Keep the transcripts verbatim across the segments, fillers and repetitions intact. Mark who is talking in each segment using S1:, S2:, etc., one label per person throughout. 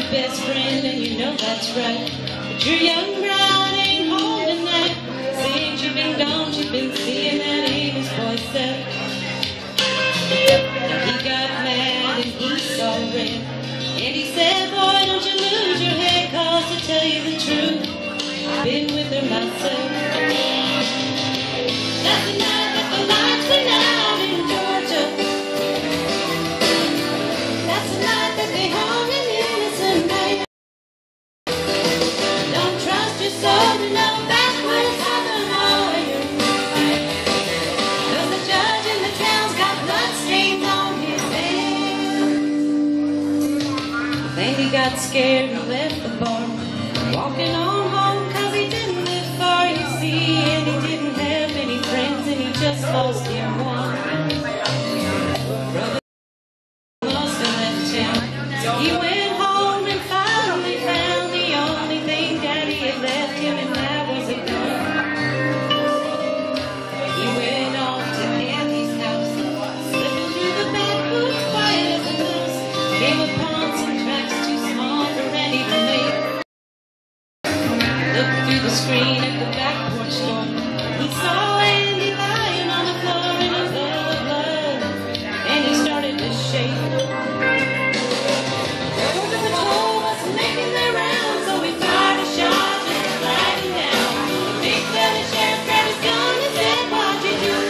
S1: best friend, and you know that's right. But your young bride ain't home tonight. Since you've been gone, you've been seeing that Amy's boy set. He got mad and he saw red, and he said, boy, don't you lose your head, cause to tell you the truth, I've been with her myself. That's the night that the lights went out in Georgia. That's the night that they hung an innocent man. Don't trust your soul to know backwoods southern lawyer, cause the judge in the town's got blood stains on his hands. Then he got scared and left the bar, walking on home cause he didn't live far, you see, and he didn't have any friends, and he just lost him one. Brother lost him at town. He went home and finally found the only thing Daddy had left him, and that was a gun. He went off to Andy's house, slipping through the backwoods quiet as a mouse, came upon some tracks too small for Randy to make. Looked through the screen at the back porch door. He saw Andy lying on the floor in a puddle of blood, and he started to shake. Border Patrol was making their rounds, so we fired a shot just to flag him down. The big belly sheriff grabbed his gun and said, what'd you do?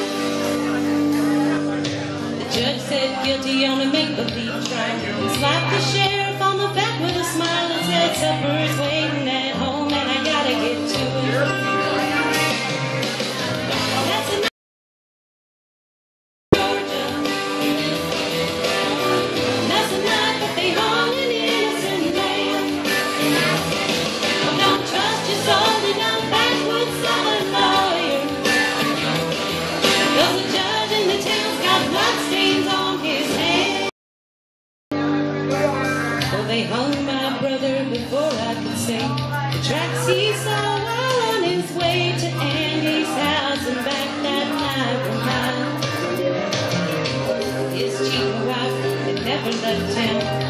S1: The judge said guilty on a make-believe trial. He slapped the sheriff on the back with a smile and said, supper's waiting at home and I gotta get to it. That's a night in Georgia. That's the night that they hung an innocent man. Don't trust your soul to no backwoods southern lawyer, cause the judge in the town's got blood stains on his hands. Well, they hung my brother before I could say the tracks he saw while on his way to Andy's house and back that night were mine. His cheating wife had never left town.